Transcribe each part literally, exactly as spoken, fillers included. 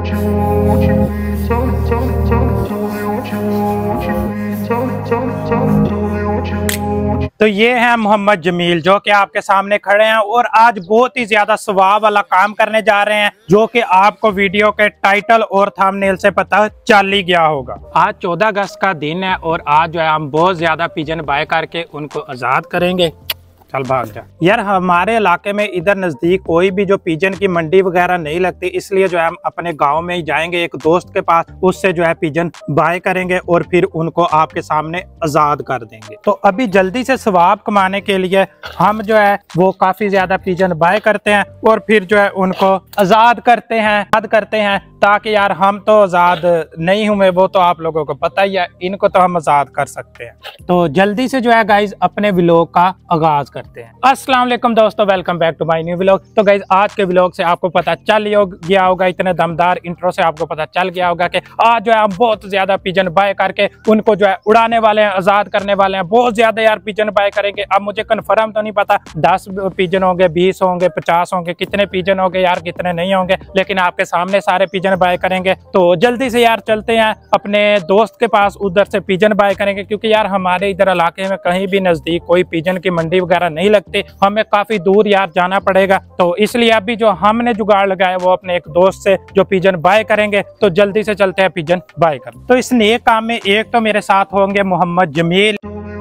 तो ये है मोहम्मद जमील जो कि आपके सामने खड़े हैं और आज बहुत ही ज्यादा सवाब वाला काम करने जा रहे हैं, जो कि आपको वीडियो के टाइटल और थंबनेल से पता चल ही गया होगा। आज चौदह अगस्त का दिन है और आज जो है हम बहुत ज्यादा पिजन बाय करके उनको आजाद करेंगे। चल भाग जा यार। हमारे इलाके में इधर नजदीक कोई भी जो पिजन की मंडी वगैरह नहीं लगती, इसलिए जो है हम अपने गांव में ही जाएंगे एक दोस्त के पास, उससे जो है पिजन बाय करेंगे और फिर उनको आपके सामने आजाद कर देंगे। तो अभी जल्दी से सवाब कमाने के लिए हम जो है वो काफी ज्यादा पिजन बाय करते हैं और फिर जो है उनको आजाद करते हैं आजाद करते हैं ताकि यार हम तो आजाद नहीं हुए, वो तो आप लोगों को पता ही है, इनको तो हम आजाद कर सकते हैं। तो जल्दी से जो है गाइज अपने व्लॉग का आगाज करते हैं। अस्सलाम वालेकुम दोस्तों, welcome back to my new vlog. तो गाइज आज के व्लॉग से आपको पता चल गया होगा, इतने दमदार इंट्रो से आपको पता चल गया होगा कि आज जो है हम बहुत ज्यादा पिजन बाय करके उनको जो है उड़ाने वाले हैं, आजाद करने वाले हैं। बहुत ज्यादा यार पिजन बाय करेंगे। अब मुझे कन्फर्म तो नहीं पता दस पिजन होंगे, बीस होंगे, पचास होंगे, कितने पिजन होंगे यार, कितने नहीं होंगे, लेकिन आपके सामने सारे पिजन बाय करेंगे। तो जल्दी से यार चलते हैं अपने दोस्त के पास, उधर से पिजन बाय करेंगे, क्योंकि यार हमारे इधर इलाके में कहीं भी नजदीक कोई पिजन की मंडी वगैरह नहीं लगती, हमें काफी दूर यार जाना पड़ेगा। तो इसलिए अभी जो हमने जुगाड़ लगाया वो अपने एक दोस्त से जो पिजन बाय करेंगे। तो जल्दी से चलते हैं पिजन बाय कर। तो इस नेक काम में एक तो मेरे साथ होंगे Mohammad Jameel,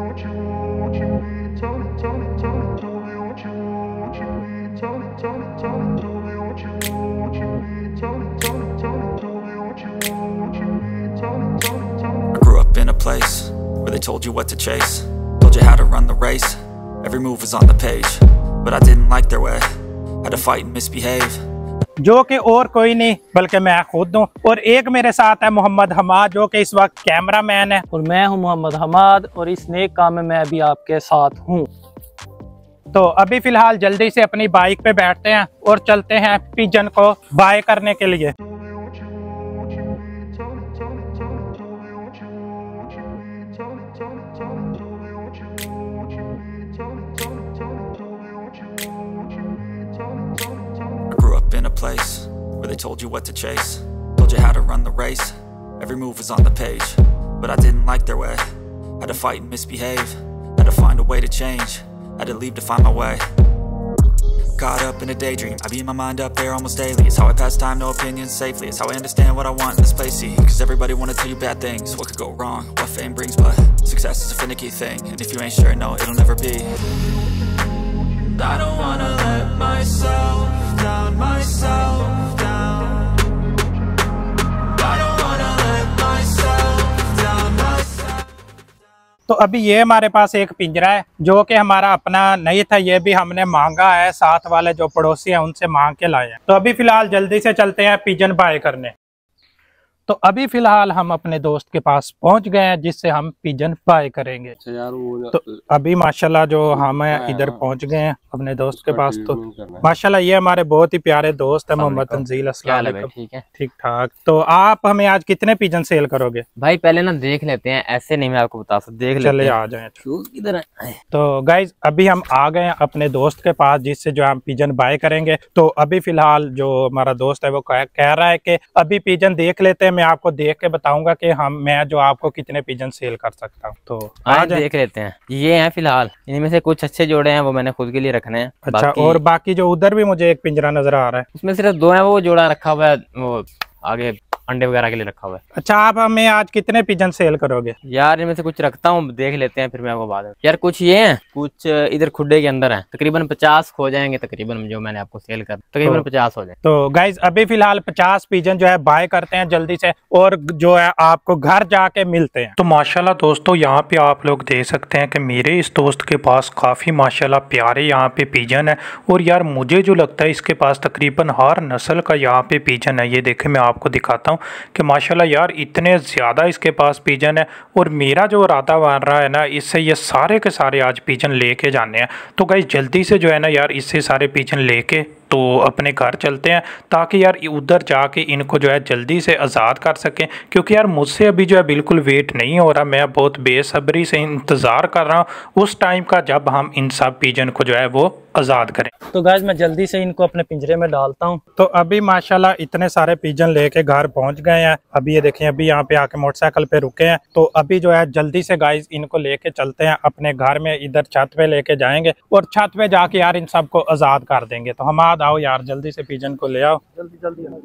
place where they told you what to chase, told you how to run the race, every move was on the page, but I didn't like their way, had to fight and misbehave, जो कि और कोई नहीं बल्कि मैं खुद हूँ। और एक मेरे साथ है मोहम्मद हमाद जो कि इस वक्त कैमरा मैन है, और मैं हूँ मोहम्मद हमाद और इस नेक काम में मैं भी आपके साथ हूँ। तो अभी फिलहाल जल्दी से अपनी बाइक पे बैठते हैं और चलते हैं पिजन को बाय करने के लिए। in a place where they told you what to chase, told you how to run the race, every move was on the page, but I didn't like their way, had to fight and misbehave, had to find a way to change, had to leave to find my way. Caught up in a daydream, I beat my mind up there almost daily. It's how I pass time, no opinions safely. It's how I understand what I want in this place, see, cause everybody wanna tell you bad things, what could go wrong, what fame brings, but success is a finicky thing, and if you ain't sure, no, it'll never be. I don't wanna let myself down, myself down. I don't wanna let myself down, myself down. तो अभी ये हमारे पास एक पिंजरा है जो कि हमारा अपना नहीं था, ये भी हमने मांगा है, साथ वाले जो पड़ोसी हैं उनसे मांग के लाए हैं। तो अभी फिलहाल जल्दी से चलते हैं पिजन बाय करने। तो अभी फिलहाल हम अपने दोस्त के पास पहुंच गए हैं जिससे हम पिजन बाय करेंगे। तो अभी माशाल्लाह जो हम इधर पहुंच गए हैं अपने दोस्त के पास। तो माशाल्लाह ये हमारे बहुत ही प्यारे दोस्त है मोहम्मद तंजील। अस्सलाम वालेकुम। ठीक है, ठीक ठाक। तो आप हमें आज कितने पिजन सेल करोगे? भाई पहले ना देख लेते हैं, ऐसे नहीं मैं आपको बता सकता, देख लेते हैं। चले आ जाए इधर। तो गाइज अभी हम आ गए हैं अपने दोस्त के पास जिससे जो हम पिजन बाय करेंगे। तो अभी फिलहाल जो हमारा दोस्त है वो कह रहा है कि अभी पिजन देख लेते हैं, मैं आपको देख के बताऊंगा कि हम मैं जो आपको कितने पिजन सेल कर सकता हूँ। तो आज देख लेते हैं। ये हैं फिलहाल, इनमें से कुछ अच्छे जोड़े हैं वो मैंने खुद के लिए रखने हैं। अच्छा, बाकी... और बाकी जो उधर भी मुझे एक पिंजरा नजर आ रहा है उसमें सिर्फ दो हैं, वो जोड़ा रखा हुआ है वो आगे अंडे वगैरह के लिए रखा हुआ है। अच्छा, आप हमें आज कितने पिजन सेल करोगे? यार इनमें से कुछ रखता हूँ, देख लेते हैं फिर मैं आपको बाद में। यार कुछ ये हैं, कुछ इधर खुड्डे के अंदर हैं, तकरीबन पचास हो जाएंगे तकरीबन, जो मैंने आपको सेल कर तकरीबन तो, पचास हो जाए। तो गाइज अभी फिलहाल पचास पिजन जो है बाय करते हैं जल्दी से और जो है आपको घर जाके मिलते हैं। तो माशाल्लाह दोस्तों यहाँ पे आप लोग देख सकते हैं कि मेरे इस दोस्त के पास काफी माशाल्लाह प्यारे यहाँ पे पिजन है। और यार मुझे जो लगता है इसके पास तकरीबन हर नस्ल का यहाँ पे पिजन है। ये देखे मैं आपको दिखाता हूँ कि माशाल्लाह यार इतने ज़्यादा इसके पास पिजन है। और मेरा जो इरादा बन रहा है ना, इससे ये सारे के सारे आज पिजन लेके जाने हैं। तो गाइस जल्दी से जो है ना यार इससे सारे पिजन लेके तो अपने घर चलते हैं ताकि यार उधर जाके इनको जो है जल्दी से आज़ाद कर सकें, क्योंकि यार मुझसे अभी जो है बिल्कुल वेट नहीं हो रहा। मैं बहुत बेसब्री से इंतज़ार कर रहा हूँ उस टाइम का जब हम इन सब पिजन को जो है वो आज़ाद करें। तो गाइस मैं जल्दी से इनको अपने पिंजरे में डालता हूँ। तो अभी माशाल्लाह इतने सारे पिजन लेके घर पहुंच गए हैं। अभी ये देखें, अभी यहाँ पे आके मोटरसाइकिल पे रुके हैं। तो अभी जो है जल्दी से गाइस इनको लेके चलते हैं अपने घर में, इधर छत पे लेके जाएंगे और छत पे जाके यार इन सबको आज़ाद कर देंगे। तो हम आ आओ यार, जल्दी से पिजन को ले आओ, जल्दी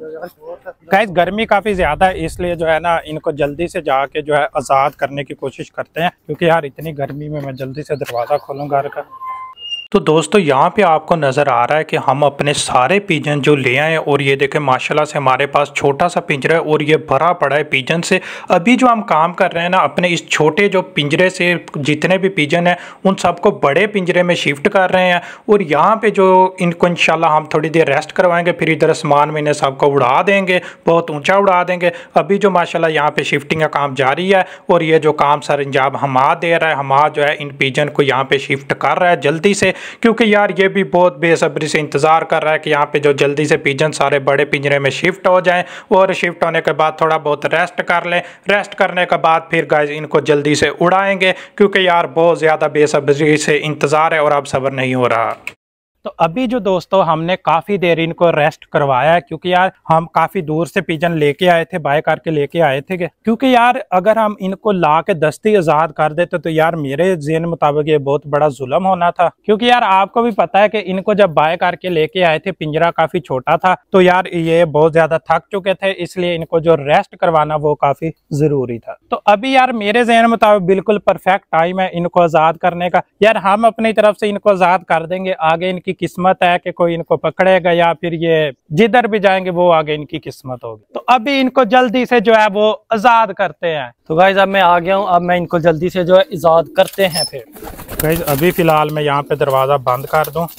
जल्दी। गाइस गर्मी काफी ज्यादा है, इसलिए जो है ना इनको जल्दी से जाके जो है आज़ाद करने की कोशिश करते हैं, क्योंकि यार इतनी गर्मी में मैं जल्दी से दरवाज़ा खोलूँ घर का। तो दोस्तों यहाँ पे आपको नज़र आ रहा है कि हम अपने सारे पिजन जो ले आए और ये देखें माशाल्लाह से हमारे पास छोटा सा पिंजरा है और ये भरा पड़ा है पिजन से। अभी जो हम काम कर रहे हैं ना, अपने इस छोटे जो पिंजरे से जितने भी पिजन हैं उन सबको बड़े पिंजरे में शिफ्ट कर रहे हैं और यहाँ पे जो इनको इंशाल्लाह हम थोड़ी देर रेस्ट करवाएंगे, फिर इधर आसमान में इन्हें सबको उड़ा देंगे, बहुत ऊँचा उड़ा देंगे। अभी जो माशाल्लाह यहाँ पे शिफ्टिंग का काम जारी है और ये जो काम सर अंजाम हमारा दे रहा है, हमारा जो है इन पिजन को यहाँ पे शिफ्ट कर रहा है जल्दी से, क्योंकि यार ये भी बहुत बेसब्री से इंतज़ार कर रहा है कि यहाँ पे जो जल्दी से पिजन सारे बड़े पिंजरे में शिफ्ट हो जाएं और शिफ्ट होने के बाद थोड़ा बहुत रेस्ट कर लें। रेस्ट करने के बाद फिर गाइस इनको जल्दी से उड़ाएंगे, क्योंकि यार बहुत ज़्यादा बेसब्री से इंतज़ार है और अब सब्र नहीं हो रहा। तो अभी जो दोस्तों हमने काफ़ी देर इनको रेस्ट करवाया है, क्योंकि यार हम काफ़ी दूर से पिजन लेके आए थे, बाय करके लेके आए थे, क्योंकि यार अगर हम इनको ला के दस्ती आज़ाद कर देते तो यार मेरे ज़हन मुताबिक ये बहुत बड़ा जुल्म होना था। क्योंकि यार आपको भी पता है कि इनको जब बाय करके लेके आए थे पिंजरा काफ़ी छोटा था, तो यार ये बहुत ज़्यादा थक चुके थे, इसलिए इनको जो रेस्ट करवाना वो काफ़ी ज़रूरी था। तो अभी यार मेरे ज़हन मुताबिक बिल्कुल परफेक्ट टाइम है इनको आज़ाद करने का। यार हम अपनी तरफ से इनको आज़ाद कर देंगे, आगे इनकी किस्मत है कि कोई इनको पकड़ेगा या फिर ये जिधर भी जाएंगे वो आगे इनकी किस्मत होगी। तो अभी इनको जल्दी से जो है वो आज़ाद करते हैं। तो गाइस अब मैं आ गया हूँ, अब मैं इनको जल्दी से जो है आज़ाद करते हैं। फिर गाइस अभी फिलहाल मैं यहाँ पे दरवाज़ा बंद कर दूँ।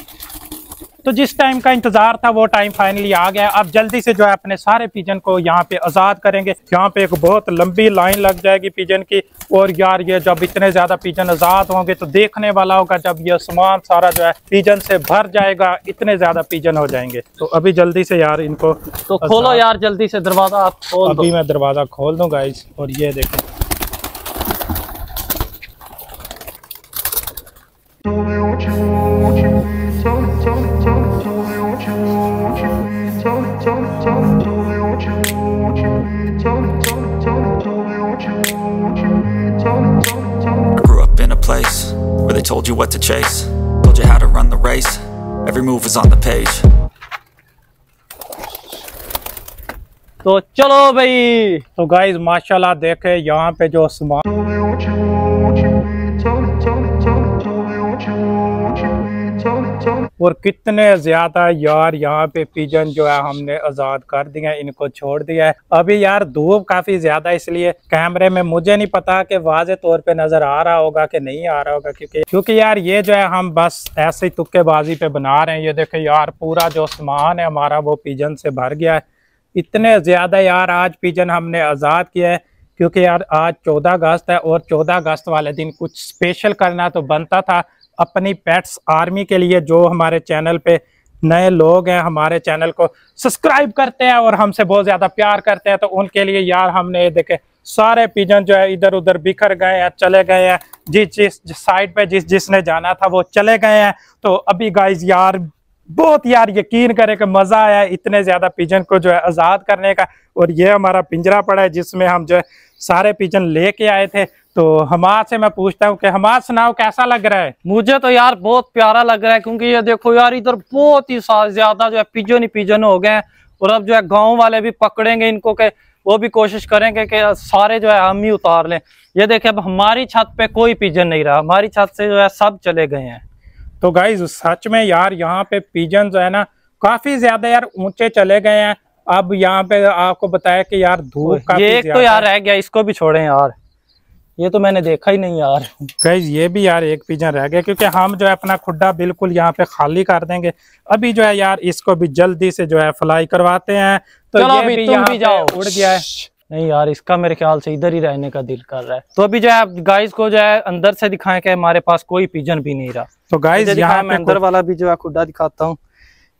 तो जिस टाइम का इंतजार था वो टाइम फाइनली आ गया। अब जल्दी से जो है अपने सारे पिजन को यहाँ पे आज़ाद करेंगे। यहाँ पे एक बहुत लंबी लाइन लग जाएगी पिजन की, और यार ये जब इतने ज्यादा पिजन आज़ाद होंगे तो देखने वाला होगा जब ये सामान सारा जो है पिजन से भर जाएगा, इतने ज्यादा पिजन हो जाएंगे। तो अभी जल्दी से यार इनको तो खोलो यार, जल्दी से दरवाजा आप खोल दो। अभी मैं दरवाजा खोल दूं गाइस, और ये देखें where they told you what to chase, told you how to run the race, every move was on the page. तो चलो भाई। तो गाइस माशाल्लाह देखे यहाँ पे जो सामान और कितने ज्यादा यार यहाँ पे पिजन जो है हमने आज़ाद कर दिया है, इनको छोड़ दिया है। अभी यार धूप काफी ज्यादा, इसलिए कैमरे में मुझे नहीं पता कि वाज़े तौर पे नजर आ रहा होगा कि नहीं आ रहा होगा, क्योंकि क्योंकि यार ये जो है हम बस ऐसे ही तुक्केबाजी पे बना रहे हैं। ये देखे यार पूरा जो सामान है हमारा वो पिजन से भर गया है। इतने ज्यादा यार आज पिजन हमने आज़ाद किया है, क्योंकि यार आज चौदह अगस्त है और चौदह अगस्त वाले दिन कुछ स्पेशल करना तो बनता था अपनी पेट्स आर्मी के लिए। जो हमारे चैनल पे नए लोग हैं, हमारे चैनल को सब्सक्राइब करते हैं और हमसे बहुत ज़्यादा प्यार करते हैं, तो उनके लिए यार हमने देखे सारे पिजन जो है इधर उधर बिखर गए हैं, चले गए हैं, जिस जिस साइड पे जिस जिसने जाना था वो चले गए हैं। तो अभी गाइज यार बहुत यार यकीन करे कि मज़ा आया इतने ज़्यादा पिजन को जो है आज़ाद करने का। और ये हमारा पिंजरा पड़ा है जिसमें हम जो है सारे पिजन लेके आए थे। तो हमाद से मैं पूछता हूँ कि हमाद सुनाओ कैसा लग रहा है? मुझे तो यार बहुत प्यारा लग रहा है, क्योंकि ये देखो यार इधर बहुत ही ज्यादा जो है पिजन ही पिजन हो गए हैं, और अब जो है गांव वाले भी पकड़ेंगे इनको के वो भी कोशिश करेंगे कि सारे जो है हम ही उतार लें। ये देखे अब हमारी छत पे कोई पिजन नहीं रहा, हमारी छत से जो है सब चले गए हैं। तो गाइज सच में यार यहाँ पे पिजन जो है ना काफी ज्यादा यार ऊंचे चले गए हैं। अब यहाँ पे आपको बताया कि यार धूप काफी ये एक तो यार रह गया, इसको भी छोड़े यार, ये तो मैंने देखा ही नहीं यार। गाइज ये भी यार एक पिजन रह गया, क्योंकि हम जो है अपना खुड्डा बिल्कुल यहाँ पे खाली कर देंगे। अभी जो है यार इसको भी जल्दी से जो है फ्लाई करवाते हैं। तो चलो ये अभी भी तुम भी जाओ, उड़ गया है। नहीं यार इसका मेरे ख्याल से इधर ही रहने का दिल कर रहा है। तो अभी जो है गाइस को जो है अंदर से दिखाएं कि हमारे पास कोई पिजन भी नहीं रहा। तो गाइस यहाँ मैं अंदर वाला भी जो है खुड्डा दिखाता हूँ।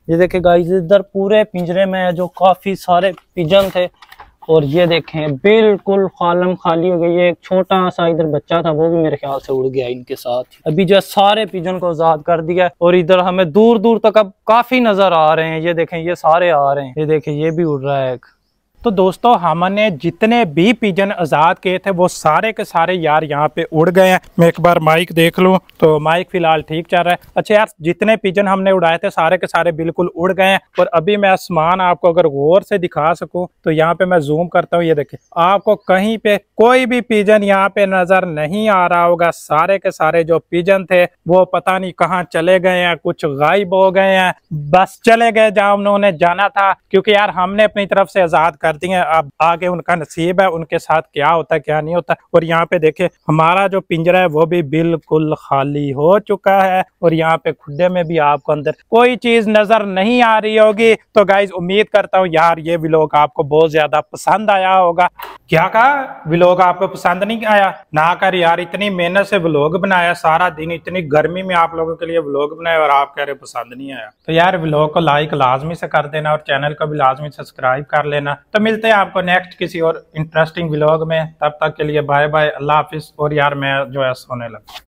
ये देखे गाइस, इधर पूरे पिंजरे में जो काफी सारे पिजन थे, और ये देखें बिल्कुल खालम खाली हो गई है। एक छोटा सा इधर बच्चा था, वो भी मेरे ख्याल से उड़ गया इनके साथ। अभी जो है सारे पिजन को आजाद कर दिया, और इधर हमें दूर दूर तक अब काफी नजर आ रहे हैं। ये देखें, ये सारे आ रहे हैं, ये देखें ये भी उड़ रहा है एक। तो दोस्तों हमने जितने भी पिजन आज़ाद किए थे वो सारे के सारे यार यहाँ पे उड़ गए हैं। मैं एक बार माइक देख लूँ तो माइक फिलहाल ठीक चल रहा है। अच्छा यार, जितने पिजन हमने उड़ाए थे सारे के सारे बिल्कुल उड़ गए हैं। और अभी मैं आसमान आपको अगर गौर से दिखा सकूं तो यहाँ पे मैं जूम करता हूँ, ये देखिए आपको कहीं पे कोई भी पिजन यहाँ पे नजर नहीं आ रहा होगा। सारे के सारे जो पिजन थे वो पता नहीं कहाँ चले गए हैं, कुछ गायब हो गए हैं, बस चले गए जहाँ उन्होंने जाना था। क्योंकि यार हमने अपनी तरफ से आजाद कर दिए, अब आगे उनका नसीब है, उनके साथ क्या होता है क्या नहीं होता। और यहाँ पे देखे हमारा जो पिंजरा है वो भी बिल्कुल खाली हो चुका है, और यहाँ पे खुड्डे में भी आपको अंदर कोई चीज नजर नहीं आ रही होगी। तो गाइज उम्मीद करता हूँ यार ये व्लॉग आपको बहुत ज्यादा पसंद आया होगा। क्या कहा, व्लॉग आपको पसंद नहीं आया? ना कर यार, इतनी मेहनत से व्लॉग बनाया, सारा दिन इतनी गर्मी में आप लोगों के लिए व्लॉग बनाया और आप कह रहे पसंद नहीं आया। तो यार व्लॉग को लाइक लाजमी से कर देना और चैनल को भी लाजमी सब्सक्राइब कर लेना। तो मिलते हैं आपको नेक्स्ट किसी और इंटरेस्टिंग व्लॉग में। तब तक के लिए बाय बाय, अल्लाह हाफिज। और यार मैं जो है सोने लगा।